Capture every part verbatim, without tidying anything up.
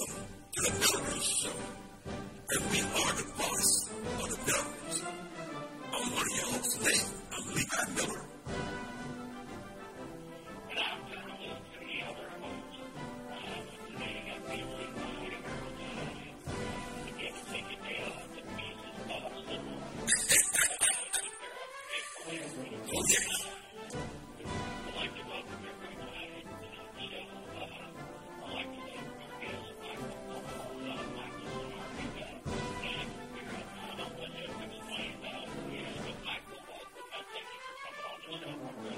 welcome to the Melrose Show. And we are the voice of the Melrose. I'm one of your hosts today. I'm Levi Miller. And I'm Colonel to the other host. Uh, today I got me Levi here. Uh, to get to take it down to pieces possible. Oh, yes. I'd like to welcome everybody to the show. Uh, I'd like to welcome our guest, Michael Paul, uh, Michael Sarri. Uh, and we're uh, I'll let him explain uh, who he is, but Michael, welcome. Uh, thank you for coming on the show.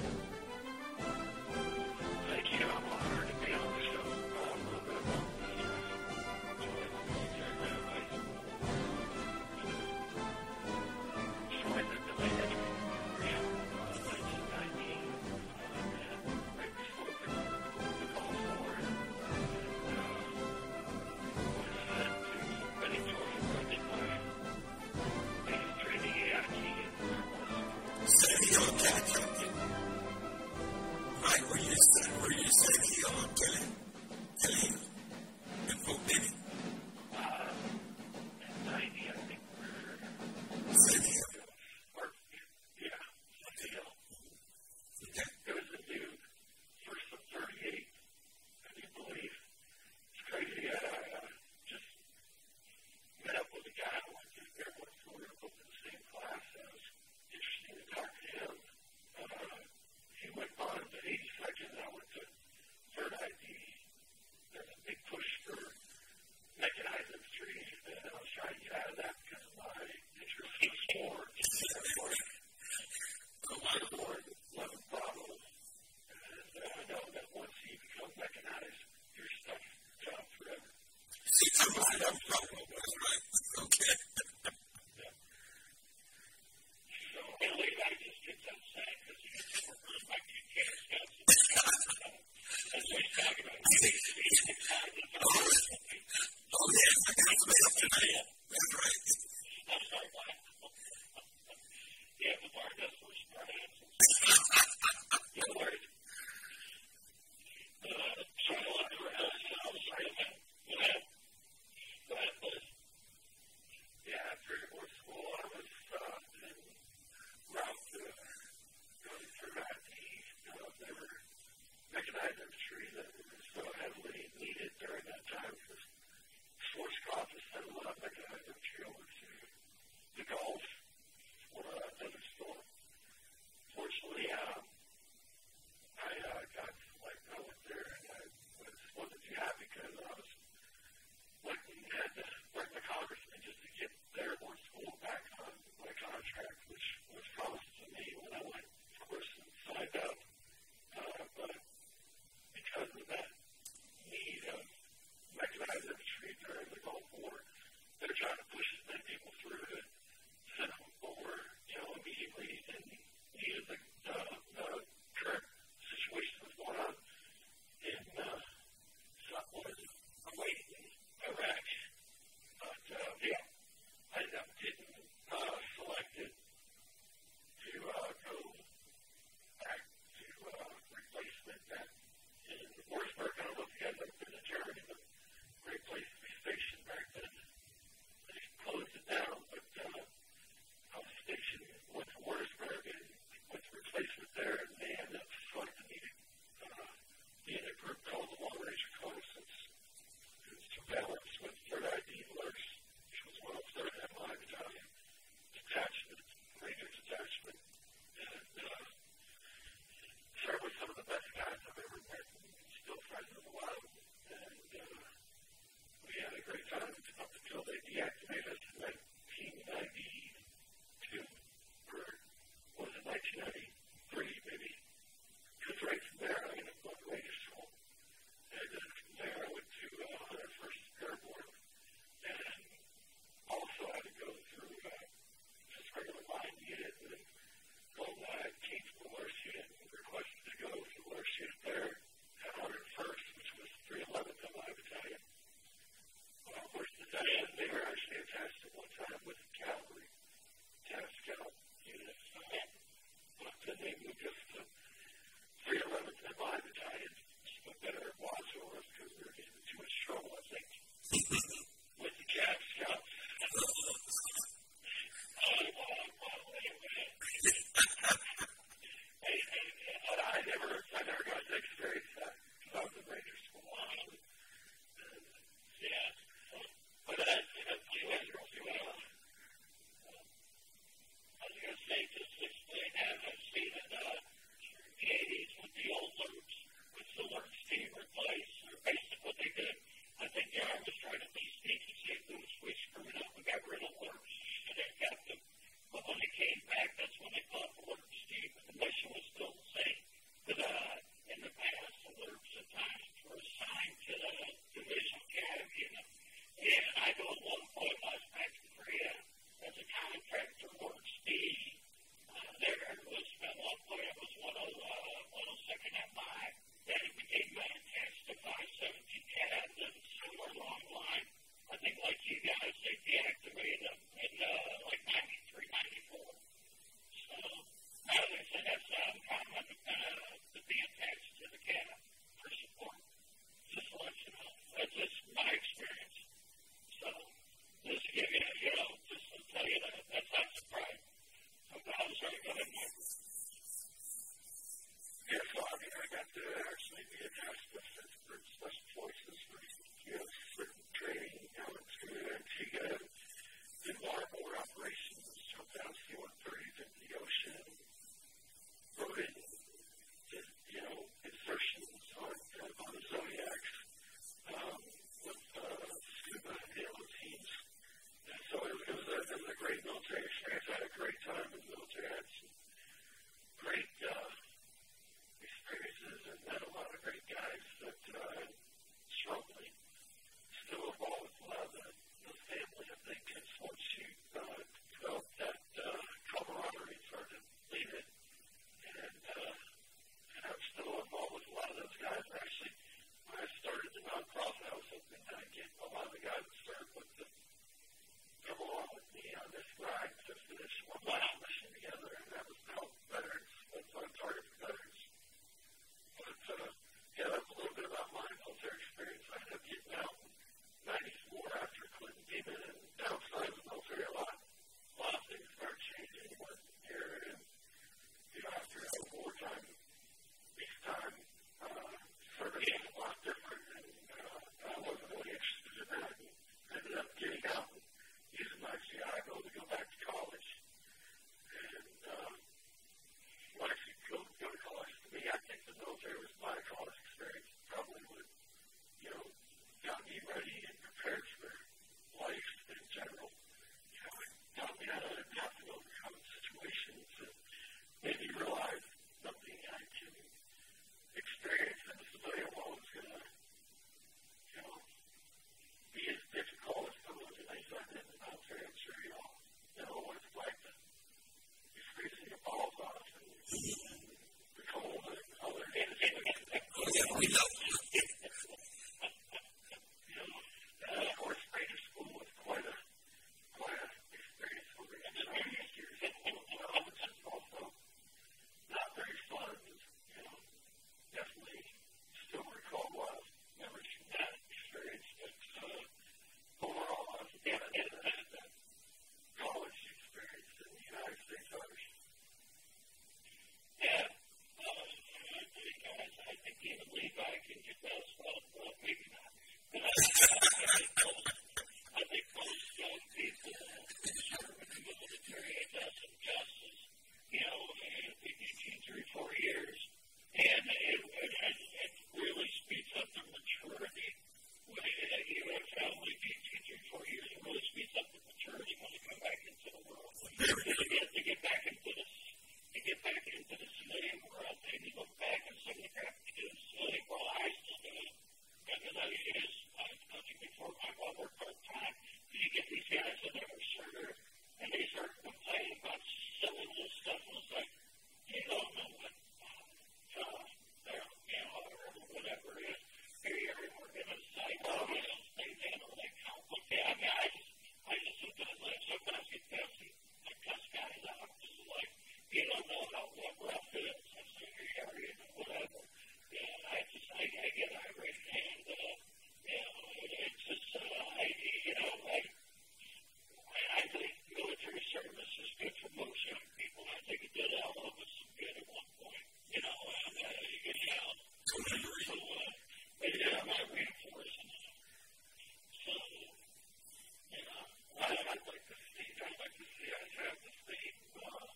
I is, I told you before, my mom worked part-time. You get these guys that never serve, and they start complaining about silly little stuff, and it's like, you don't know what uh, their, you know, or whatever it is. Here you're going to say, well, you know, things handle that complicated. I mean, I just, I just think that, like, sometimes get testy. I cuss guys out. Just like, you don't know how what rough is. That's in your area, whatever. Yeah, I just, I, I get irate, and, uh, you know, it's just, uh, I, you know, like, I, I think military service is good for most young people. I think it did all of us good at one point, you know, and, uh, you know, so, uh, but yeah, my reinforcing. So, you know, I, I'd like to see, I'd like to see us have the same, uh,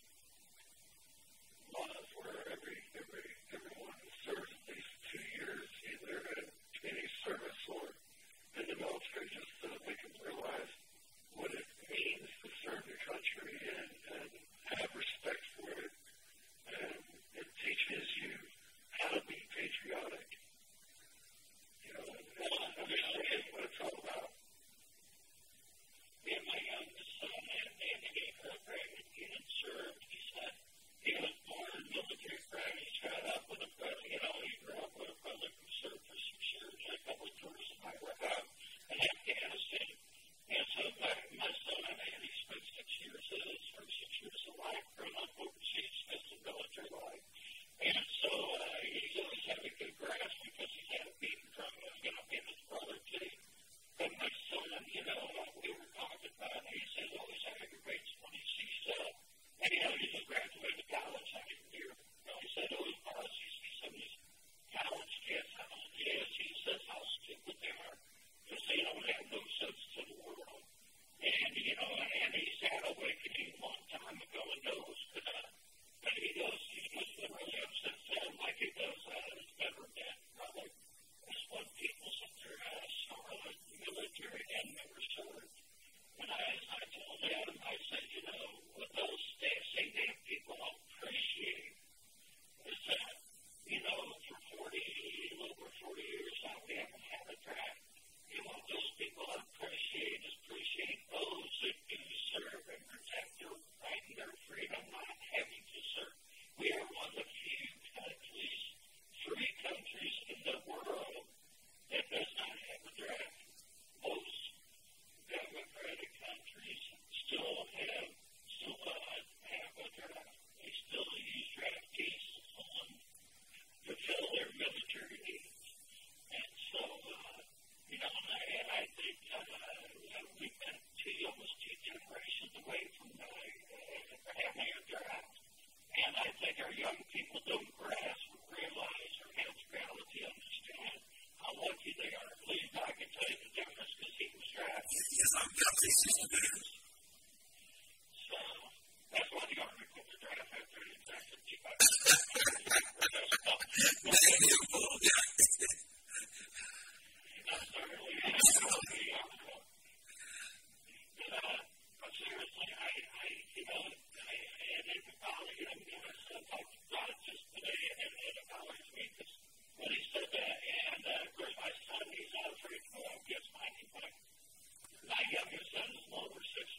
laws where every, every, everyone who serves at least two years, either in community service or in the military, just so that they can realize what it means to serve your country and, and have respect for it. And it teaches you how to be patriotic. You know, and understand what it's all about. Yeah, my youngest son had Andy program and he had served. He said he was born in military practice. He got up with a brother, you know, he grew up with a brother who served for six years, a couple of tours in Iraq and Afghanistan. And so my, my son and Andy spent six years of his first six years of life growing up overseas, spent some military life. And so uh, he's always had a good grasp because he's had a beating from, you know, him and his brother too. But my son, you know, we were talking about, he says always aggravates when he sees, uh, and you know, he just graduated college second year. You know, he said, oh, he boss, he sees some of these college kids, how yes, he says how stupid they are, because they don't have no sense to the world. And, you know, and he's had a awakening a long time ago and knows, but, uh, but he goes, he goes to really upset them like he does uh, his veteran dad brother. There's one people that they're uh, sort of military and never served. And I, I told him, I said, you know, what those same damn people appreciate is that, you know, for forty, over forty years now, we haven't had a draft. You know, those people appreciate, appreciate those that do serve and protect their right and their freedom, not having to serve. We are one of the few countries, free countries in the world that does not have a draft. Most democratic countries still have, still uh, have a draft. They still use draftees on to fill their military needs. And so, uh, you know, and I, and I think uh, we've been two, almost two generations away from uh, uh, having a draft. And I think our young people don't grasp or realize or have reality understand how lucky they are. At least I can tell you the difference because he was drafted. Yes, I'm guilty. So that's why the Army put the draft after the exact fifty-five. That's not really but, uh, but seriously, I, I, you know, I, and it bothers you, you know, I talked about it just today, and it bothers me because when he said that, and uh, of course, my son, he's not afraid to go out and get my, my, my youngest son is over six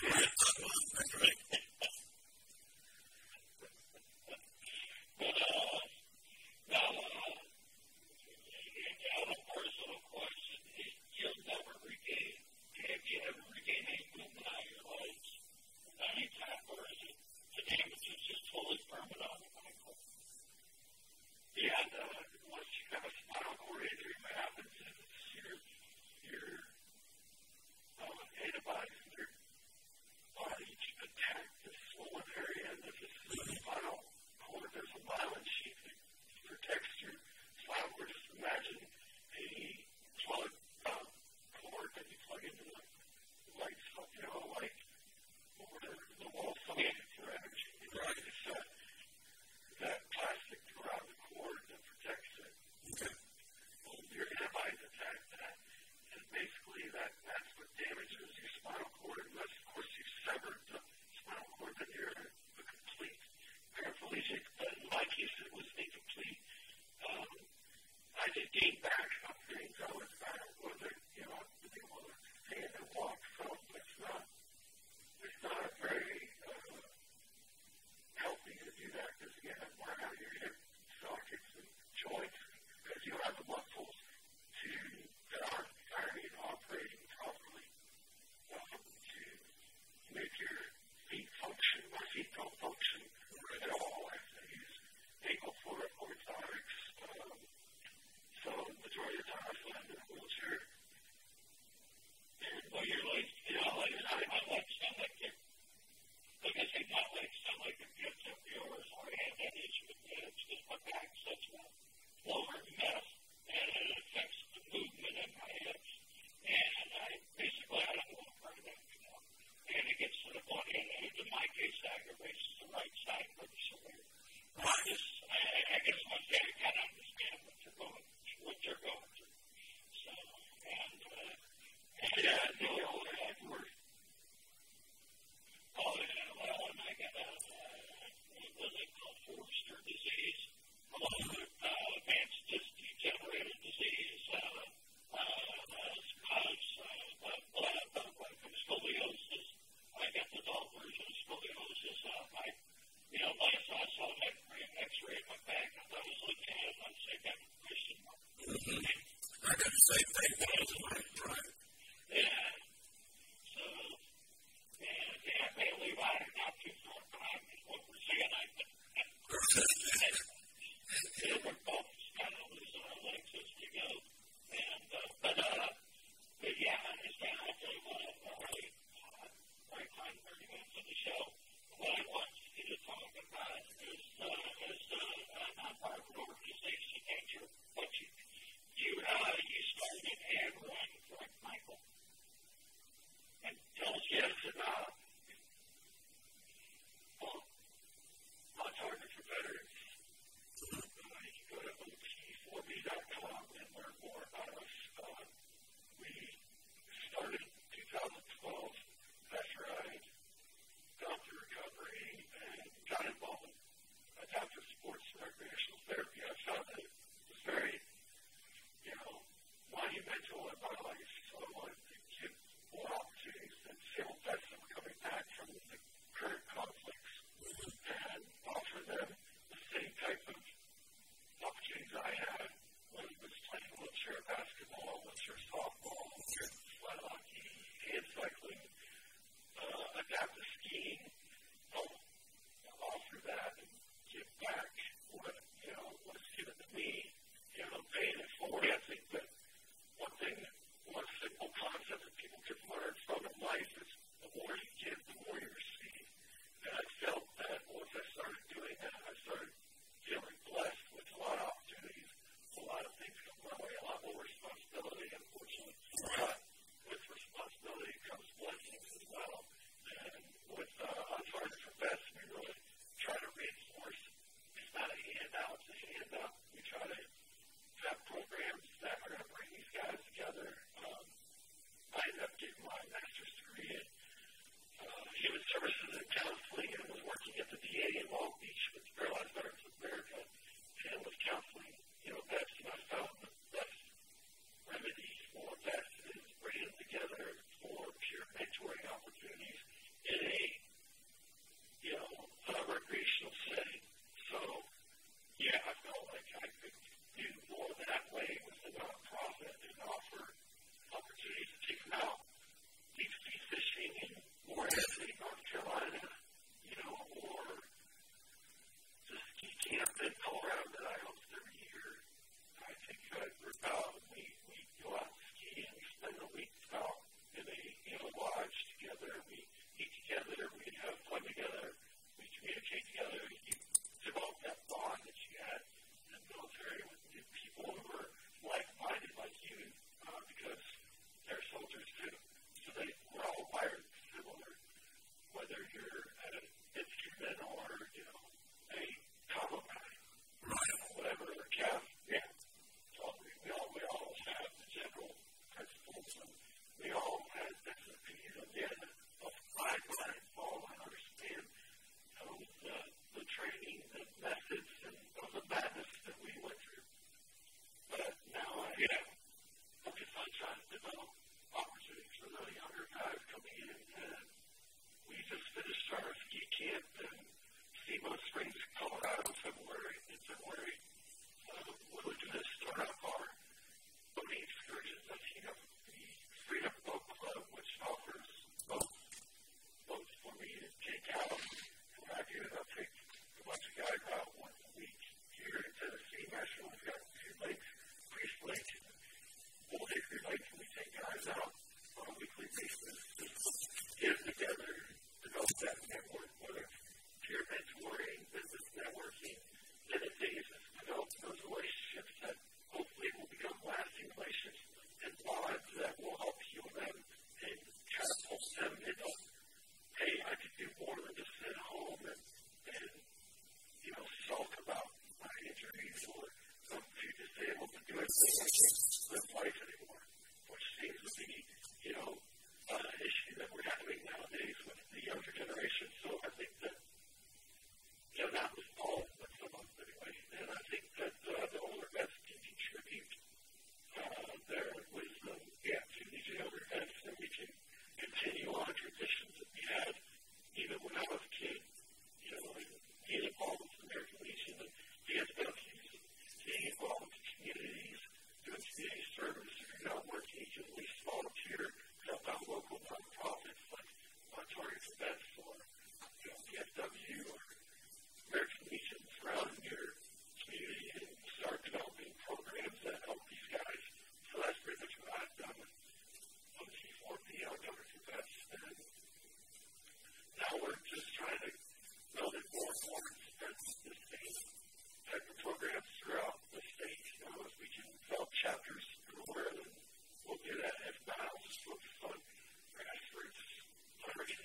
That's right. But, uh, now, uh, now the personal question is, you'll never regain, have you ever regained any movement out of your legs? Any time, or is it the damage is just totally permanent on the ankle? Yeah, and, uh, once you have a spinal cord injury, what happens is your, your uh, antibodies in your body attack the swollen area, and this is the spinal cord. There's a myelin sheath that protects your spinal cord. Just imagine a plug uh, cord that you plug into the lights, you know, like over the wall socket for energy. Right. It's that, that plastic around the cord that protects it. Okay. Well, your antibodies attack that, and basically that, that's what damages your spinal cord. Unless, of course, you've severed the spinal cord, then you're a complete paraplegic. But in my case, it was incomplete. Um, I did gain back some things. I was, I wasn't, you know, able to stand and walk some, but it's not, it's not very uh, healthy to do that, because again, I'm wearing out your hip sockets and joints, because you don't have the muscles to, that aren't firing and operating properly um, to make your feet function. My feet don't function at all. I have to use ankle foot orthotics. Um, so the majority of the time I find in a wheelchair. And well, your legs, you know, like I say, my legs sound like they're, like I say, my legs sound like they're gift of yours, or I have that issue with that. It's just my back's such a lower mess, and it affects the movement in my hips. And I basically, I don't want to hurt that anymore. And it gets to the point, and in my case, aggravates the right side of the shoulder. I just, I, I guess one day I kind of understand what you're going, what you're going through. So, and, uh, and yeah, the old Edward. Oh, yeah, well, and I got a, uh, what was it called, Forster disease, along with uh, advanced disc degenerative disease, uh, uh, cause uh, uh, uh, scoliosis. I got the adult version of scoliosis. Uh, I, you know, last I saw that X-ray of my back, I thought I was looking at it, and I said, I got a question mark. Mm-hmm. I got the same thing when I was in my prime. Yeah. So, and yeah, I may leave out not too far behind is what we're saying. I think. Yeah, we're both kind of losing our legs as we go. And, uh, but, uh, but yeah, I understand. I tell you what, I'm really, uh, right time thirty minutes of the show. What I want you to talk about is, uh, is, uh, a nonprofit organization that you're, what you, you, uh, you started an ad run for Michael. And tell us, yes, and, uh, well, my target for veterans, uh, you can go to O T four B dot com and learn more about us. Uh, we started in two thousand twelve after I had gone through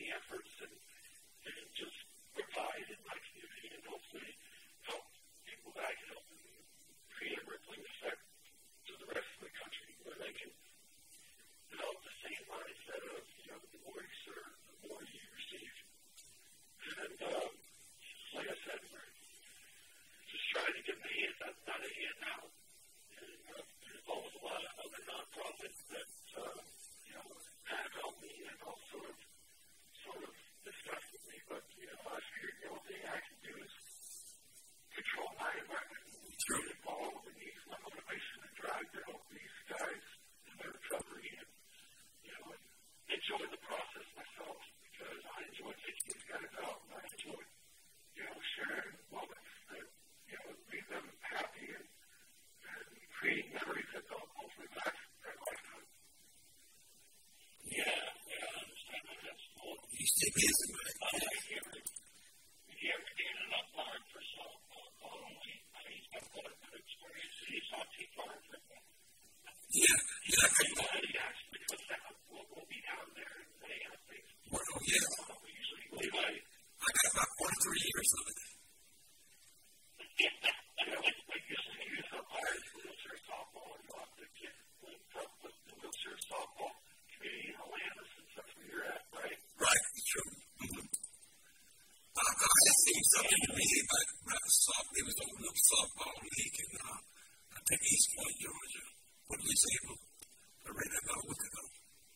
the efforts and, and just provide in my community and hopefully help people that I can help and create a rippling effect to the rest of the country where they can develop the same mindset of, you know, the more you serve, the more you receive. And um, like I said, we're just trying to give them a hand, not, not a handout. And uh, there's always a lot of other nonprofits that, uh, you know, have helped me and all sort of, sort of discussed with me. But, you know, I figured the only thing I can do is control my environment and get involved and use my motivation and drive to help these guys in their recovery and, you know, and enjoy the process myself because I enjoy taking these guys out and I enjoy, you know, sharing moments that, you know, leave them happy and, and creating memories that they'll hopefully last their lifetime. Yeah, yeah, I understand that. That's cool. You stay busy, man. Uh, if you ever, if you ever get enough time for softball, call me. I mean, he's got quite a good experience. He's not too far from me. Yeah, yeah. I can, Somebody actually puts down, we'll, we'll be down there and they have things. well, yeah. Uh, we usually leave like, I got about forty-three years of it. you know, we, we usually use the Pirates wheelchair softball and lots of kids linked up with the wheelchair softball community in Atlanta since that's where you're at, right? Right, true. Mm-hmm. Uh, I had seen something to me about, about soft, it was a little softball league in, uh, I think East Point, Georgia. What did you say? I read that about a week ago.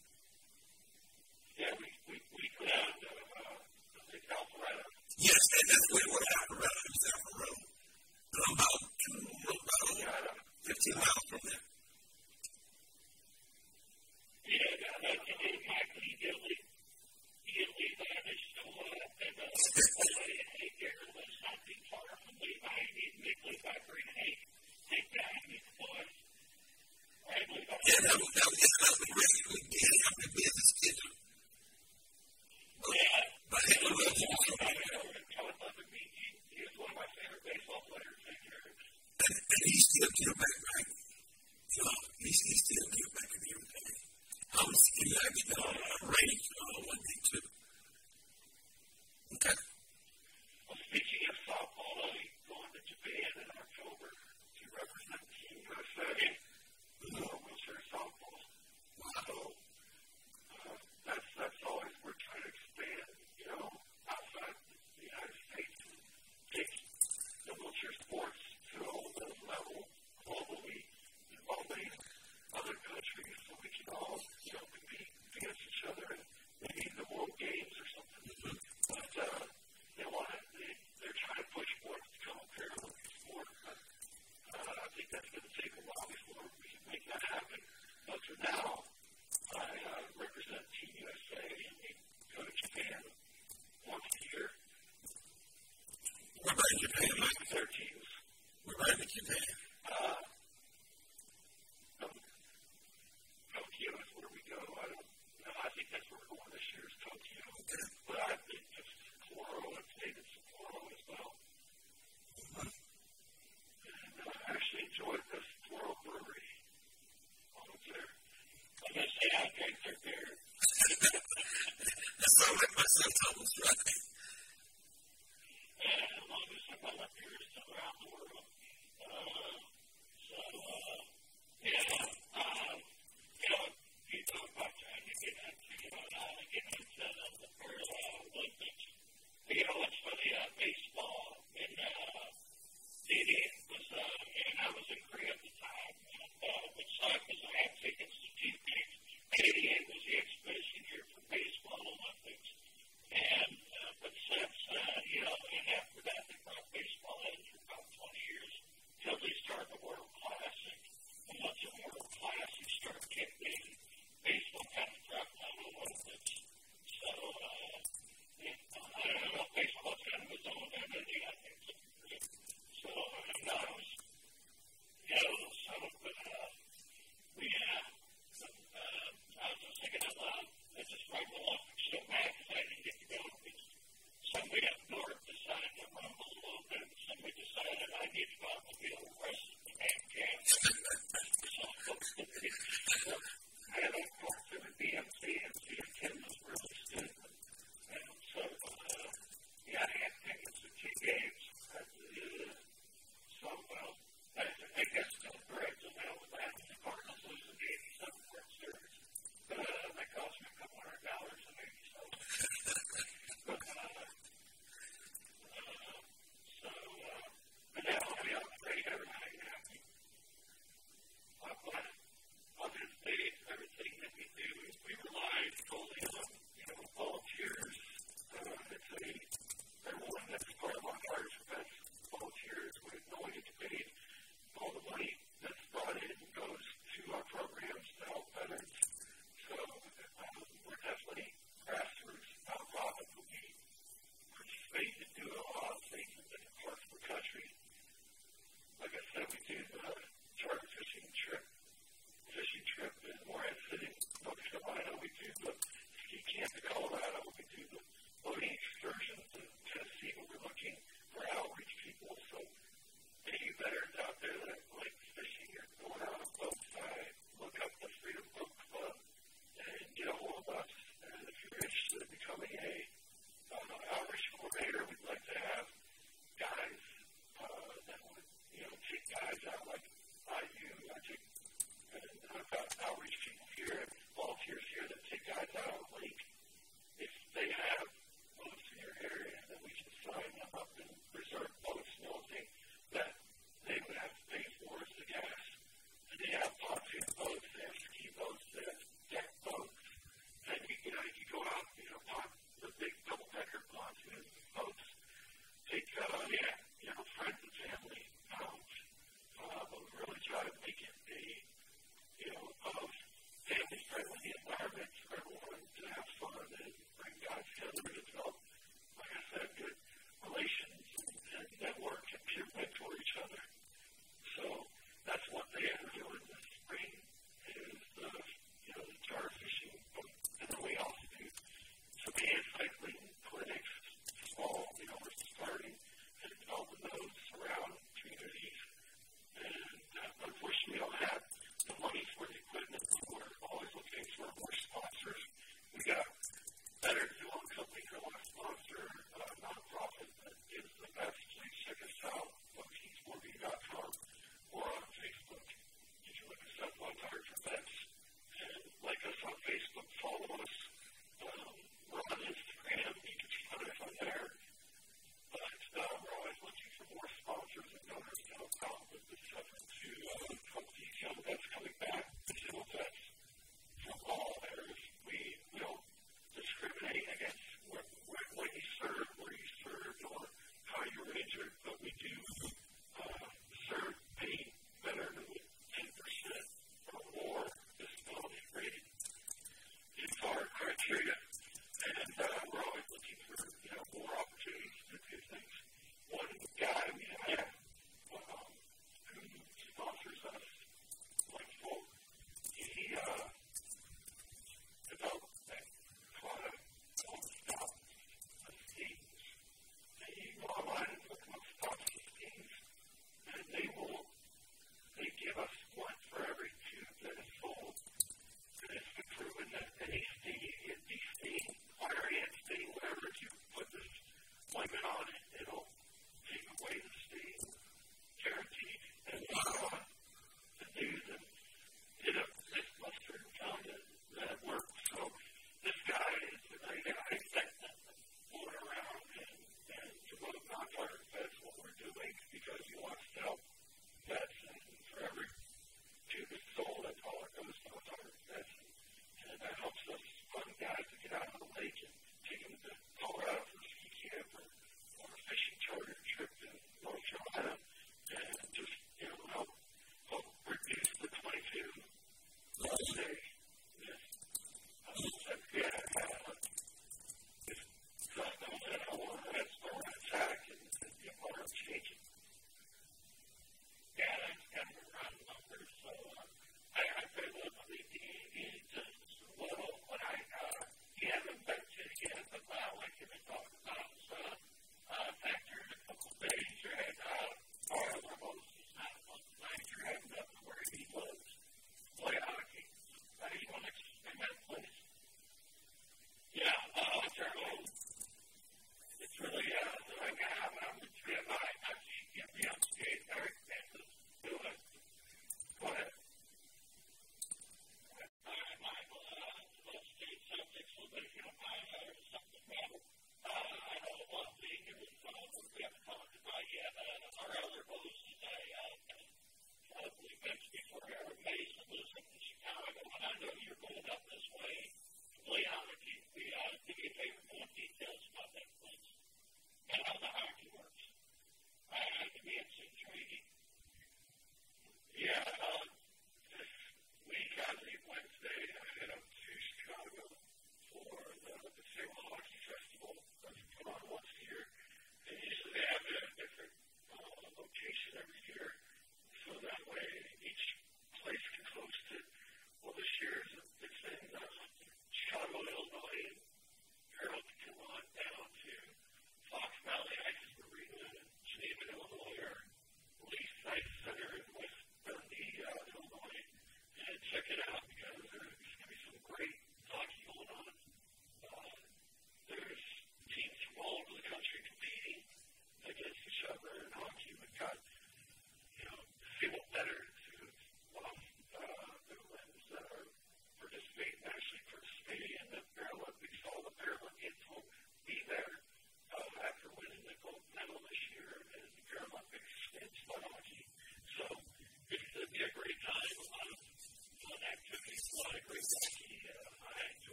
Yeah, we, we, we go down to, uh, I think Alpharetta. Yes, and that's where we're at, Alpharetta. It was Alpharetta. And I'm about two, about Yeah, fifteen miles from there. yeah, yeah, that, and then Michael, you get leave, you get leave that, it's still, uh, and, uh, somebody in Hay Garrett lives not too far from Levi, you need to make Levi bring Hay, take that, and meet the boys. Right, Levi? Yeah, that was, that was, yeah, that was really, really good. I'm the business schedule. But, Yeah. but I had a little bit of I would love to meet you. He was one of my favorite baseball players. Thank you. and, and he still give back, right? You know, he, he still give back and everything. I was, he let me know, uh, range, uh, one day too. Okay. Well, speaking of softball, I'll be going to Japan in October to represent Team U S A in uh, wheelchair softball. So uh, that's that's always we're trying to expand, you know, outside the United States and take the wheelchair sports to a whole other level globally, involving other countries, so we can all, you know, compete against each other and maybe the World Games or something. But uh, they want to, they, they're trying to push for it to become a Paralympic sport. But uh, I think that's going to take a while before we can make that happen. But for now, I uh, represent Team U S A and we go to Japan once a year. What about in Japan, Mike? With their teams. What about in Japan? Uh, um, Tokyo is where we go. I don't know. I think that's where we're going this year is Tokyo. Okay. But I think it's Sapporo. I've played in Sapporo as well. Mm-hmm. And uh, I actually enjoyed the Sapporo brewery while I was there. I'm going to say I drank their beer. That sounds like my son Thomas, right? And as long as I love beers around the world. Uh, so, uh, yeah. Um, you know, you talk about trying to get into, you know, now get into uh, the Paralympics. You know, it's funny, uh, baseball and uh, it was, uh, and I was in Korea at the time. And uh, what sucked was I had tickets to two games. eighty-eight was the exhibition year for baseball Olympics. And, uh, but since, uh, you know, and after that, they brought baseball in for about twenty years until they started the World Classic. And once the World Classic started kicking in, baseball kind of dropped out of Olympics. So,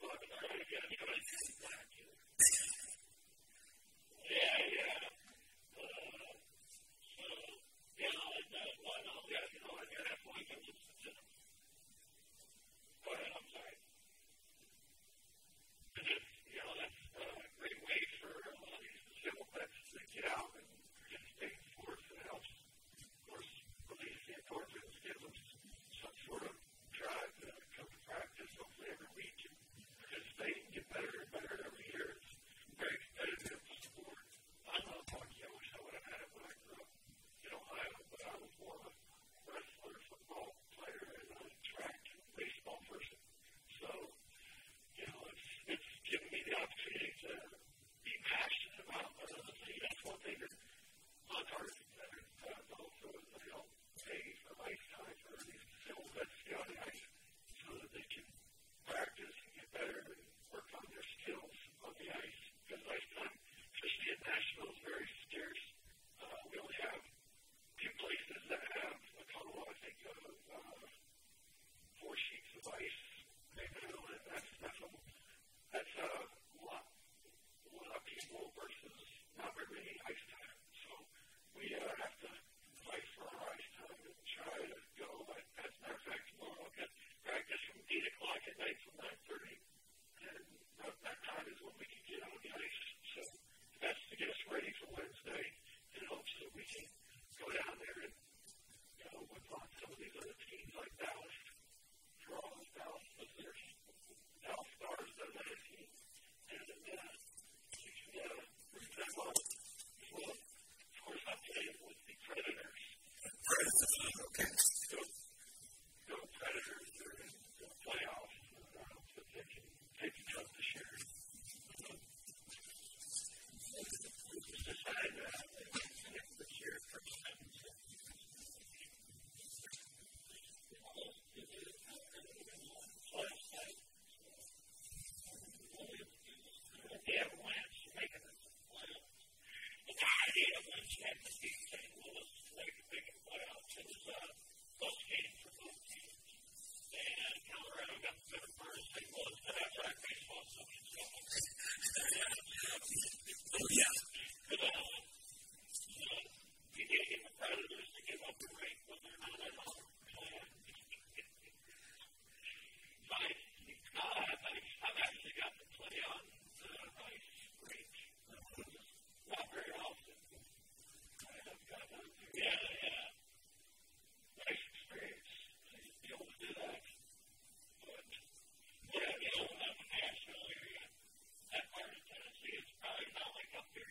That part of Tennessee is probably not like up here.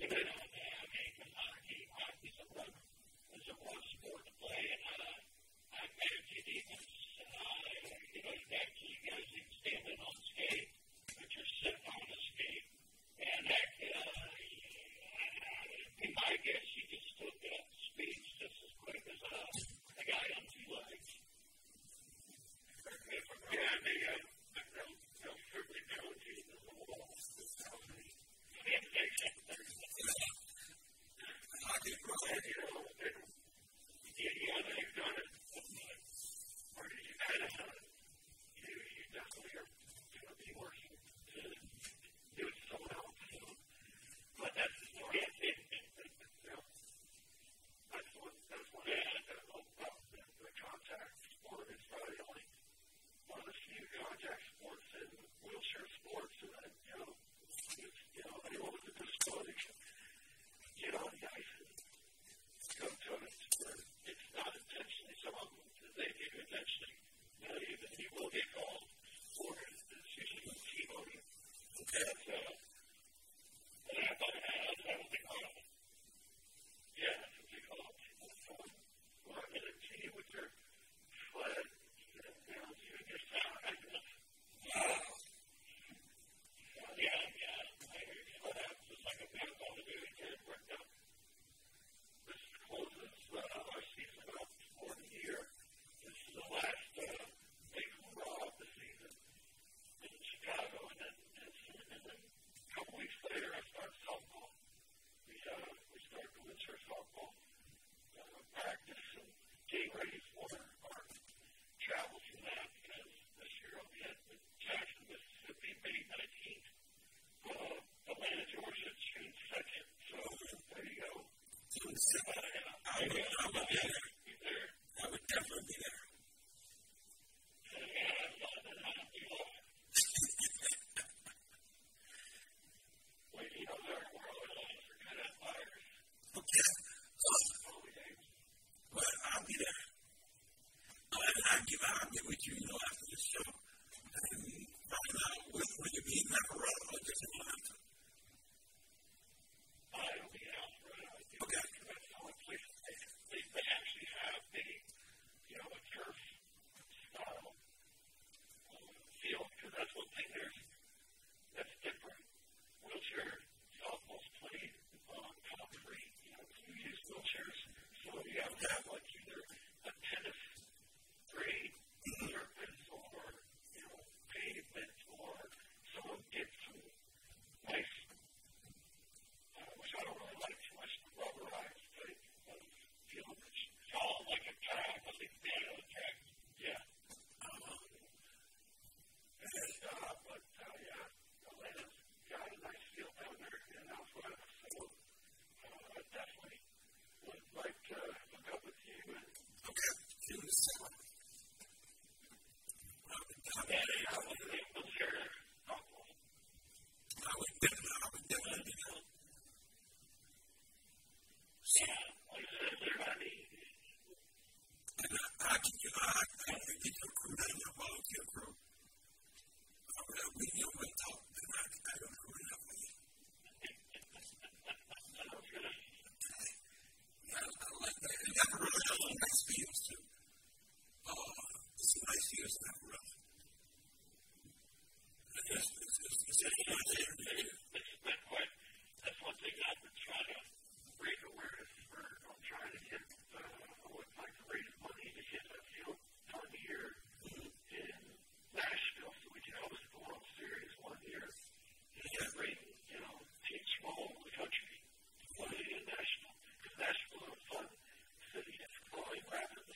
Nashville is a fun city. It's growing rapidly.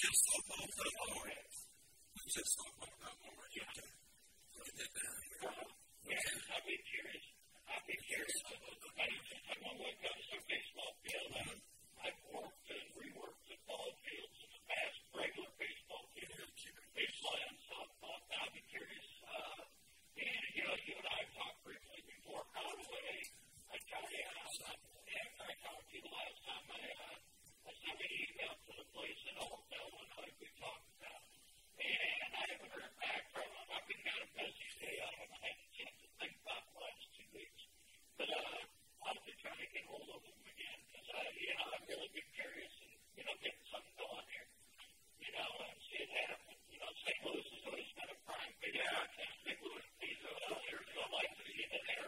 just softball, not more. We just softball, not more. Yeah. Write that down. Uh, yeah, I'd be curious. I'd be curious about the benefits. I'm going to look up some baseball field. Uh, I've worked and reworked the ball fields in the past, regular baseball fields, baseball and softball. I'd be curious. Uh, and, you know, you and I have talked briefly before. By the way, I tell you, uh, after I talked to you the last time, I, uh, I sent an email to the place in Oakville, Illinois, we talked about. And I haven't heard back from them. I've been kind of busy today. I haven't had a chance to think about the last two weeks. But uh, I'll be trying to get hold of them again because, uh, you know, I've really been curious and, you know, getting something going here. You know, and see it happen. You know, Saint Louis has always been a prime big yeah. Saint Louis, please, uh, there's no like to see it there.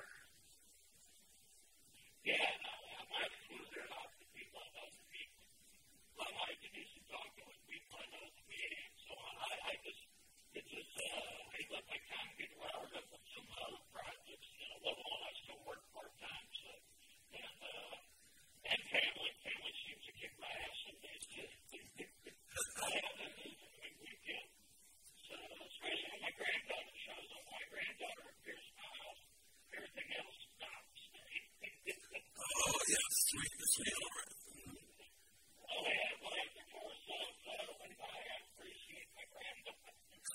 Yeah, no, I'm not going to talk to people. I know the people. I like to do some talking with people. I know the media and so on. I, I just, it's just, uh, I let my time get riled up with some other projects. You know, let alone I still work part-time. So, and, uh, and family, family seems to kick my ass some days too. I have a big weekend. So, especially when my granddaughter shows up. My granddaughter appears in my house. Everything else stops. Oh, yeah, sweet, sweet, all right. Oh, yeah, well, I think for myself, uh, and I appreciate my granddaughter.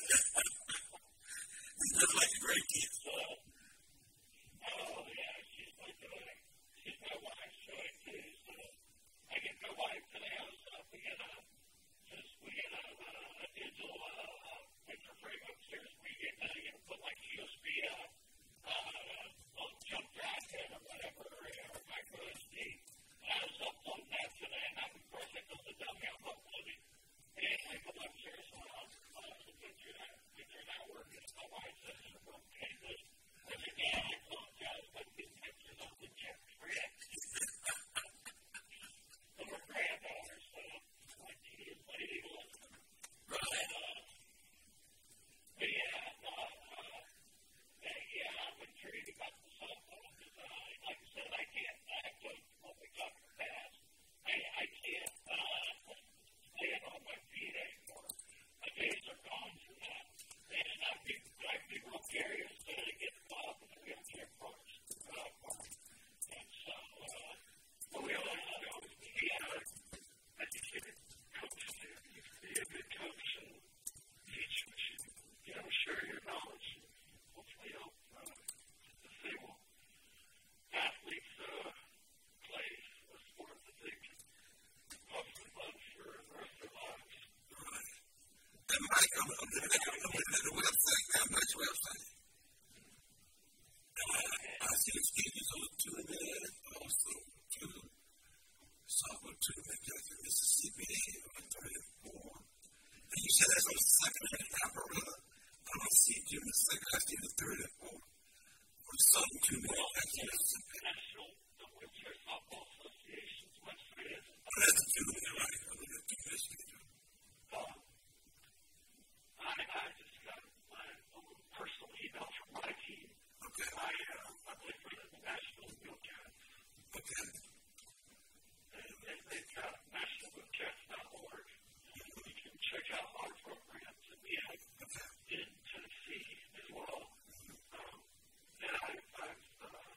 It's just like a great kid. So, oh, yeah, she's my joy. She's my wife's joy, too. So, I get my wife to the house up. We get a, just, we get a, uh, a digital, uh, picture frame upstairs. We get, uh, you know, put like a U S B, uh, uh, little jump drive in or whatever, or micro S D. And I was uploading that today, and I'm, of course, I told the dummy I'm uploading. And I go upstairs, and I'll, uh, the picture, that picture not working. My wife says it's okay, but I said, yeah, I apologize, but these pictures on the jet free. So we're granddaughters, so like she is lady one. Right. Uh, but yeah, no, uh, yeah, I'm intrigued about the softball because, uh, like I said, I can't act like what we talked in the past. I, I can't, uh, stand on my feet anymore. My days are gone from that. And I'd be, I'd be real curious to get involved in the wheelchair parks, uh, park. And so, uh, the wheelchair always be, uh, I think you could coach there. You could be a good coach and teach them, you know, share your knowledge. Hopefully help, uh, disabled athletes, uh, play a sport that they can hopefully love for the rest of their lives. Right. And Mike, I'm, I'm looking at, I'm looking at the website, now, Mike's website. Uh, I see the students on the tournament, also to softball tournament, like the Mississippi, on thirty-four. And you said that's on the second and Alpharetta. I don't see you in the second, I see the third and fourth. Or some tournament, actually, Mississippi. National Wheelchair Softball Association's website is. Oh, that's the tournament, right? I'm looking at the Michigan. Um, I, I just got my own personal email from my team. Okay. I, uh, I play for the National Wheelchair. Okay. And they, they've got national wheelchair dot org. You can check out our programs that we have okay. in Tennessee as well. Um, and I, I've, uh,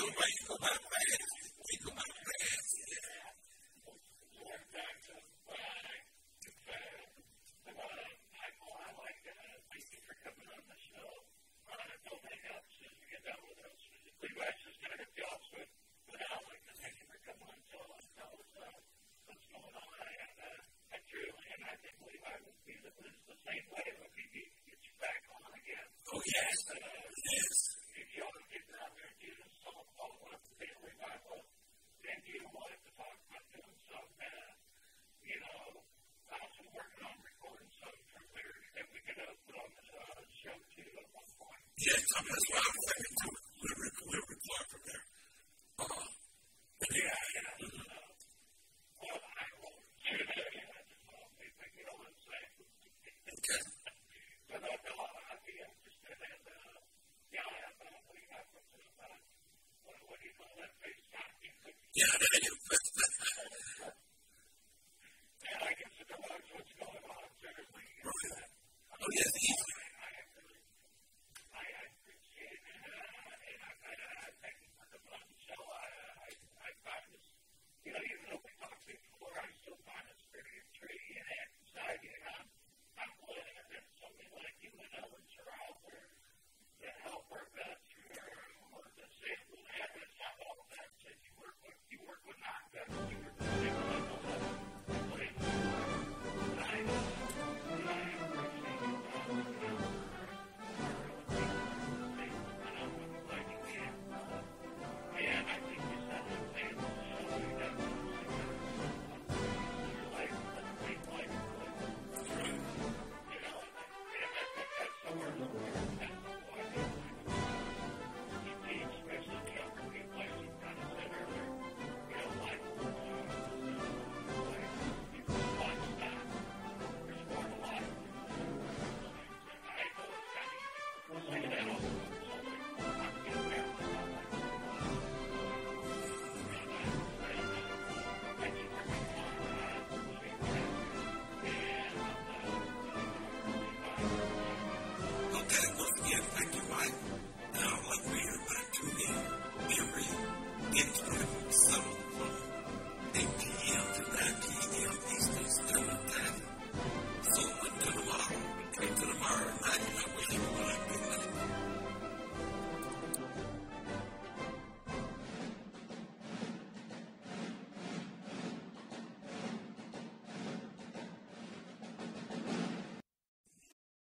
right, you go by fast. You go by fast. So we're back to five, to five. Michael, I like that. Thank you for coming on the show. Uh, don't hang up as soon as we get done with us. Levi's just going to hit the off with, but I like to thank you for coming on. So I know what's going on. And uh, I truly, and I think Levi would be the, the same way if he gets you back on again. Oh, yes. Uh, yes. If you want to get out there and do this song, follow up with the revival, then you wanted to talk about doing some, uh, you know, also working on recording something from lyrics that we could uh, put on the uh, show too at one point. Yes, I mean, that's what I'm thinking.